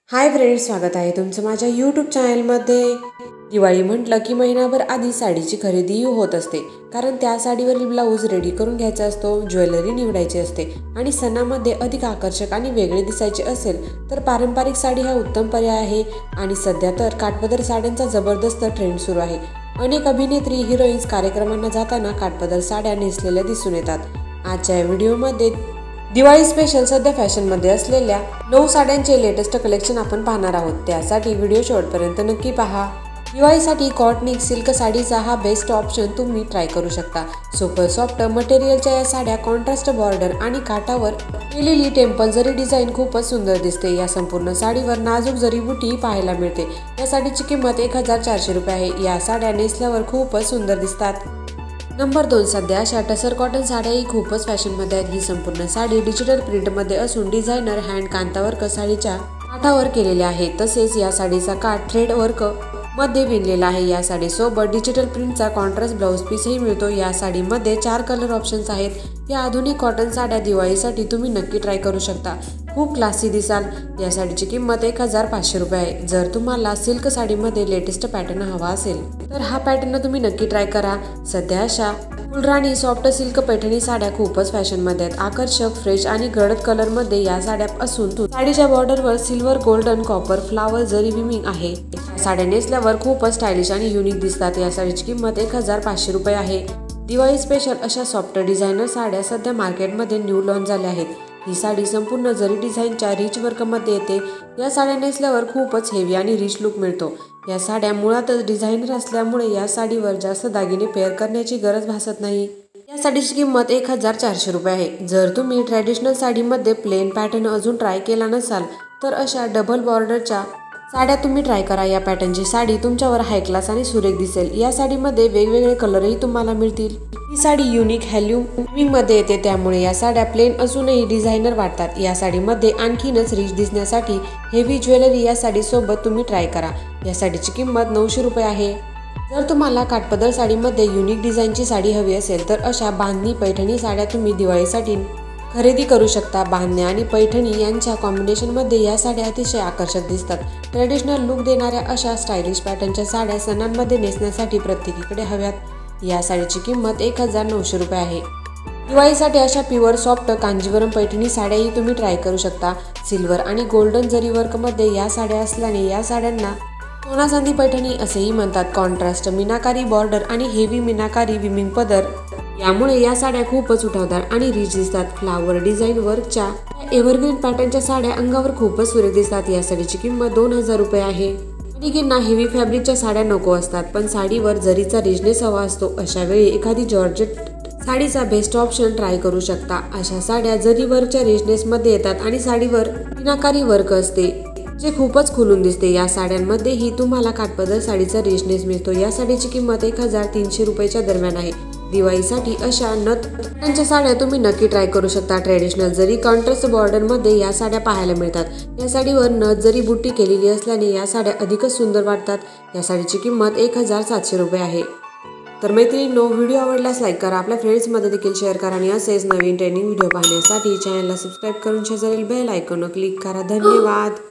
Hi friends, स्वागत आहे तुमचं माझ्या यूट्यूब चॅनलमध्ये। दिवाळी म्हटलं की महिनाभर आधी साडीची खरेदी होत असते, कारण त्या साडीवरील ब्लाऊज रेडी करून घ्यायचा असतो, ज्वेलरी निवडायची असते आणि सणामध्ये अधिक आकर्षक आणि वेगळे दिसायचे असेल तर पारंपरिक साडी हा उत्तम पर्याय आहे। आणि सध्या तर काठपदर साड्यांचा जबरदस्त ट्रेंड सुरू आहे। अनेक अभिनेत्री हिरोईन्स कार्यक्रमांना जाताना काठपदर साड्या नेसलेल्या दिसून येतात। आजच्या व्हिडिओमध्ये दिवाळी स्पेशल सध्या फॅशनमध्ये असलेल्या 9 साड्यांचे लेटेस्ट कलेक्शन आपण पाहणार आहोत, त्यासाठी व्हिडिओ शेवटपर्यंत नक्की पहा। दिवाळीसाठी कॉटनिक सिल्क साडीचा हा बेस्ट ऑप्शन तुम्ही ट्राय करू शकता। सुपर सॉफ्ट मटेरियलच्या या साड्या कॉन्ट्रास्ट बॉर्डर आणि काठावर केलेली टेम्पल जरी डिझाईन खूपच सुंदर दिसते। या संपूर्ण साडीवर नाजूक जरी बुटी पाहायला मिळते। या साडीची किंमत 1400 रुपये आहे। या साड्या नेसल्यावर खूपच सुंदर दिसतात। नंबर 2, सध्या अशा टसर कॉटन साड्याही खूपच फॅशनमध्ये आहेत। ही संपूर्ण साडी डिजिटल प्रिंटमध्ये असून डिझायनर हँड कांतावर्क साडीच्या काठावर केलेले आहे। तसेच या साडीचा काठ थ्रेड वर्क मध्ये विणलेला आहे। या साडीसोबत डिजिटल प्रिंटचा कॉन्ट्रास्ट ब्लाऊज पीसही मिळतो। या साडीमध्ये 4 कलर ऑप्शन्स आहेत। या आधुनिक कॉटन साड्या दिवाळीसाठी तुम्ही नक्की ट्राय करू शकता, खूप क्लासी दिसाल। या साडीची किंमत 1500 रुपये आहे। जर तुम्हाला सिल्क साडीमध्ये लेटेस्ट पॅटर्न हवा असेल तर हा पॅटर्न तुम्ही नक्की ट्राय करा। सध्या अशा फुलराणी सॉफ्ट सिल्क पैठणी साड्या खूपच फॅशनमध्ये आहेत। आकर्षक, फ्रेश आणि गडद कलरमध्ये या साड्या असून साडीच्या बॉर्डरवर silver, golden, copper flower zari weaving आहे। साड्या नेसल्यावर खूपच स्टायलिश आणि युनिक दिसतात। या साडीची किंमत 1500 रुपये आहे। दिवाळी स्पेशल अशा सॉफ्ट डिझायनर साड्या सध्या मार्केटमध्ये न्यू लॉन्च झाल्या आहेत। ही साडी संपूर्ण जरी डिझाईनच्या रिच वर्कमध्ये येते। या साड्या नेसल्यावर खूपच हेवी आणि रिच लुक मिळतो। या साड्या मुळातच डिझायनर असल्यामुळे या साडीवर जास्त दागिने पेअर करण्याची गरज भासत नाही। या साडीची किंमत 1400 रुपये आहे। जर तुम्ही ट्रॅडिशनल साडीमध्ये प्लेन पॅटर्न अजून ट्राय केला नसाल तर अशा डबल बॉर्डरच्या साड्या तुम्ही ट्राय करा। या पॅटर्नची साडी तुमच्यावर हाय क्लास आणि सुरेख दिसेल। या साडीमध्ये वेगवेगळे कलरही तुम्हाला मिळतील। ही साडी युनिक हॅल्यूमिंग मध्ये येते, त्यामुळे या साड्या प्लेन असूनही डिझायनर वाटतात। या साडीमध्ये आणखीनच रिच दिसण्यासाठी हेवी ज्वेलरी या साडीसोबत तुम्ही ट्राय करा। या साडीची किंमत 900 रुपये आहे। जर तुम्हाला काठपदर साडीमध्ये युनिक डिझाईनची साडी हवी असेल तर अशा बांधणी पैठणी साड्या तुम्ही दिवाळीसाठी खरेदी करू शकता। बांधणी आणि पैठणी यांच्या कॉम्बिनेशनमध्ये या साड्या अतिशय आकर्षक दिसतात। ट्रेडिशनल लुक देणाऱ्या अशा स्टायलिश पॅटर्नच्या साड्या सणांमध्ये नेसण्यासाठी प्रत्येकीकडे हव्यात। या साडीची किंमत 1900 रुपये आहे। दिवाळीसाठी अशा प्युअर सॉफ्ट कांजीवरम पैठणी साड्याही तुम्ही ट्राय करू शकता। सिल्वर आणि गोल्डन जरी वर्कमध्ये या साड्या असल्याने या साड्यांना सोना चांदी पैठणी असेही म्हणतात। कॉन्ट्रास्ट मीनाकारी बॉर्डर आणि हेवी मीनाकारी विमिंग पदर यामुळे या साड्या खूपच उठावदार आणि रिच दिसतात। फ्लावर डिझाईन वर्कच्या एव्हरग्रीन पॅटर्नच्या साड्या अंगावर खूपच सुरेख दिसतात। या साडीची किंमत 2000 रुपये आहे। अनेकांना हेवी फॅब्रिकच्या साड्या नको असतात, पण साडीवर जरीचा रिचनेस हवा असतो। अशा वेळी एखादी जॉर्जेट साडीचा बेस्ट ऑप्शन ट्राय करू शकता। अशा साड्या जरी वर्कच्या रिचनेसमध्ये येतात आणि साडीवर मीनाकारी वर्क असते, जे खूपच खुलून दिसते। या साड्यांमध्येही तुम्हाला काठपदर साडीचा रिचनेस मिळतो। या साडीची किंमत 1300 रुपयाच्या दरम्यान आहे। दिवाळीसाठी अशा नथच्या साड्या तुम्ही नक्की ट्राय करू शकता। ट्रेडिशनल जरी कॉन्ट्रास्ट बॉर्डरमध्ये या साड्या पाहायला मिळतात। या साडीवर नथ जरी बुट्टी केलेली असल्याने या साड्या अधिकच सुंदर वाटतात। या साडीची किंमत 1700 रुपये आहे। तर मैत्रिणींनो, व्हिडिओ आवडल्यास लाईक करा, आपल्या फ्रेंड्समध्ये देखील शेअर करा आणि असेच नवीन ट्रेनिंग व्हिडिओ पाहण्यासाठी चॅनलला सबस्क्राईब करून शेजारील बेल आयकॉनवर क्लिक करा। धन्यवाद।